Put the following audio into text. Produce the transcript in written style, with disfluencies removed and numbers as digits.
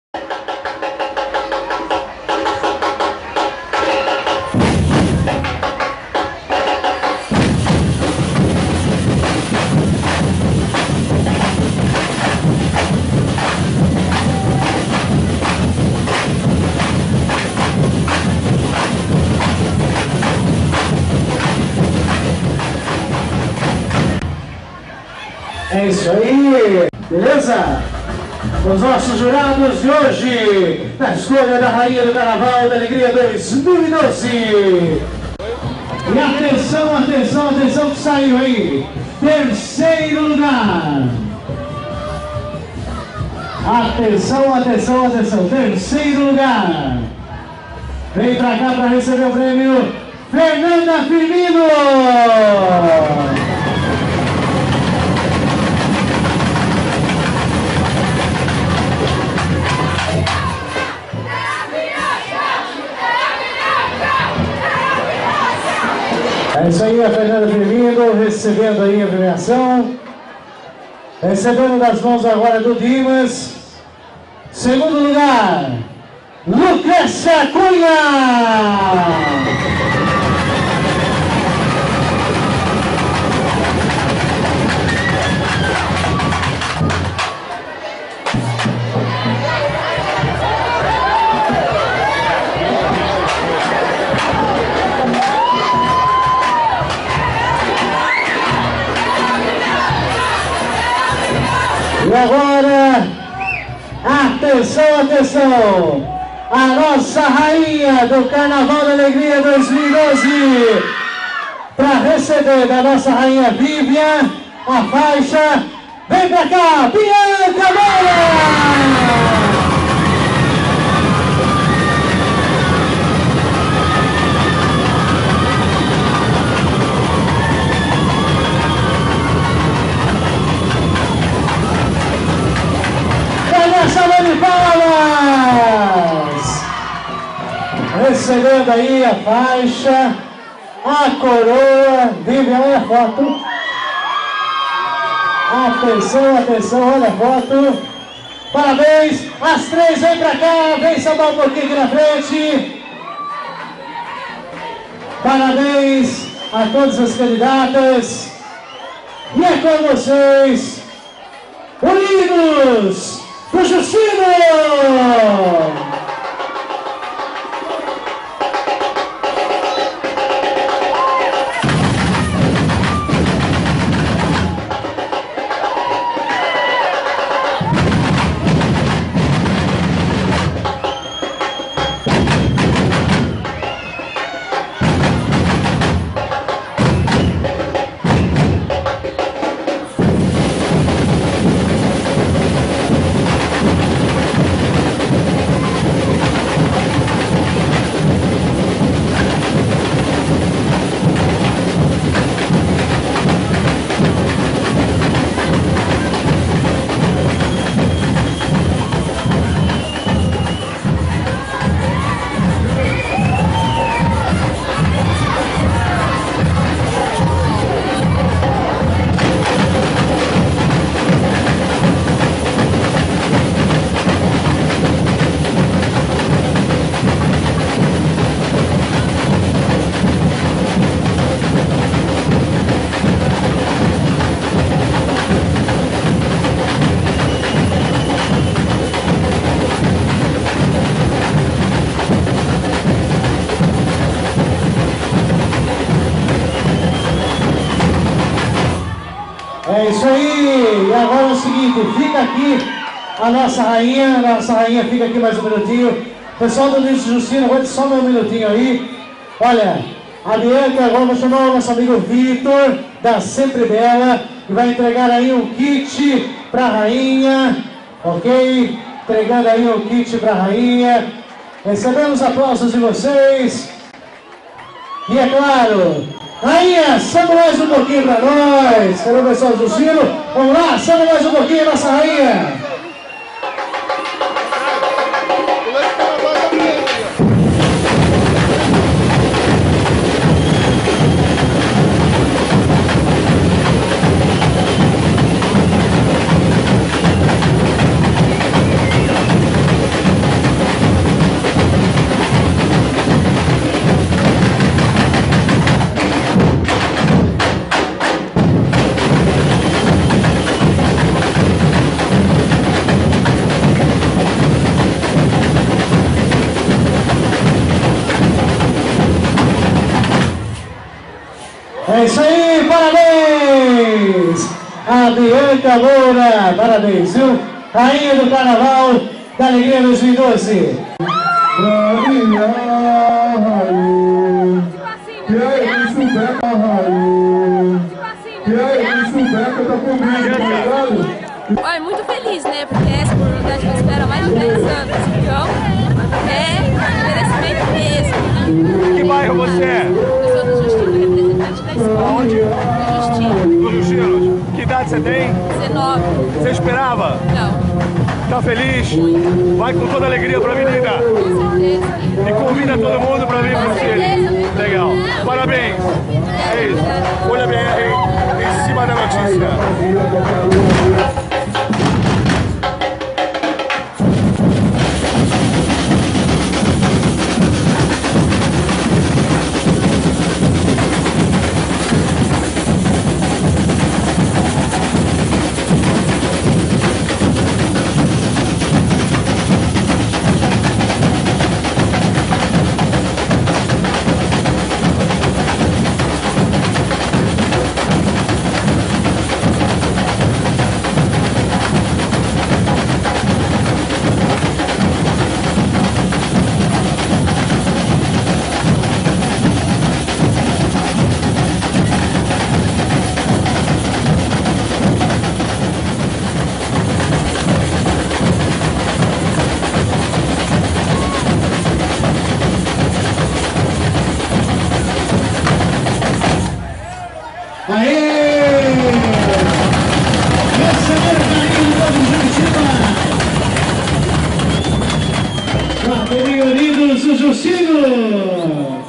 É isso aí, beleza? Os nossos jurados de hoje, na escolha da Rainha do Carnaval da Alegria 2012. E atenção, atenção, atenção que saiu aí. Terceiro lugar. Atenção, atenção, atenção. Terceiro lugar. Vem pra cá para receber o prêmio Fernanda Firmino. É isso aí, a Fernanda Firmino recebendo aí a premiação. Recebendo das mãos agora do Dimas. Segundo lugar, Lucrécia Cunha. E agora, atenção, atenção, a nossa rainha do Carnaval da Alegria 2012, para receber da nossa rainha Vivian a faixa, vem pra cá, Bianca Moura! Salva de palmas! Recebendo aí a faixa, a coroa, Vivian, olha a foto. Atenção, atenção, olha a foto. Parabéns, as três, vem pra cá, vem salvar um pouquinho aqui na frente. Parabéns a todas as candidatas. E é com vocês, unidos! Pro Justino! É isso aí, e agora é o seguinte, fica aqui a nossa rainha fica aqui mais um minutinho. Pessoal do Ministro Justino, aguente só um minutinho aí. Olha, a Bianca, agora vou chamar o nosso amigo Vitor, da Sempre Bela, que vai entregar aí um kit pra rainha, ok? Entregando aí um kit pra rainha. Recebemos aplausos de vocês. E é claro, rainha, samba mais um pouquinho pra nós. Cadê o pessoal do Justino? Vamos lá, samba mais um pouquinho, nossa rainha. a Bianca Moura. Parabéns, viu? Rainha do Carnaval da Alegria 2012. Olha, muito feliz, né? Porque essa oportunidade que eu espero há mais de 10 anos. Então, é merecimento mesmo. Que bairro você é? Eu sou do Juquitiba, representante da escola. Onde? Do Juquitiba. Do Justinos. Que idade você tem? 19. Você esperava? Não. Tá feliz? Muito. Vai com toda a alegria pra avenida. Com certeza. E convida todo mundo pra vir Com curtir. certeza. Legal. Parabéns. É isso. Folha BR em cima da notícia. Aê! Recebendo o carinho do povo de Juquitiba. Bateria Unidos do Justinos.